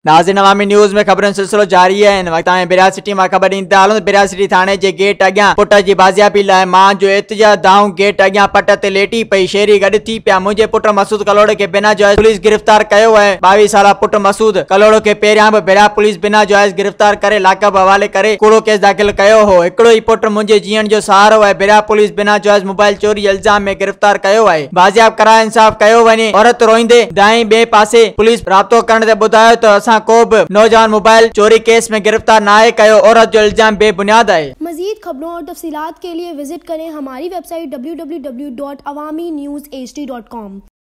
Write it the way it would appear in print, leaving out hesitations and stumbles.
नाज़रीन अवामी न्यूज़ में खबरन सिलसिलो जारी है। भिरयास्टी में खबर ईंदा हलूं। भिरयास्टी थाणे जे गेट अॻियां पुट जी बाज़ियाबी लाइ मां जो एहतजाज दाहूं गेट अॻियां पट ते लेटी पई। शहरी गॾु थी पिया। मुंहिंजे पुट मसूद कलोड़े के बिना जायज़ पुलिस गिरफ्तार कयो है। 22 साला पुट मसूद कलोड़े के पहिरियां भी भिरा पुलिस बिना जायज़ गिरफ्तार करे लाकब हवाले करे कूड़ो केस दाख़िल कयो हो। हिकिड़ो ही पुट मुंहिंजे जीअण जो सहारो है। भिरा पुलिस बिना जायज़ मोबाइल चोरी इल्जाम में गिरफ्तार कयो है। बाज़ियाब कराए इंसाफ कयो वञे। औरत रोईंदे दाई ॿिए पासे पुलिस राब्तो करण ते ॿुधायो त असां को बि नौजवान मोबाइल चोरी केस में गिरफ्तार ना कयो। औरत जो इल्जाम बेबुनियाद है। मजीद खबरों और तफसीलात के लिए विजिट करें हमारी वेबसाइट www.awamiNewsHD.com।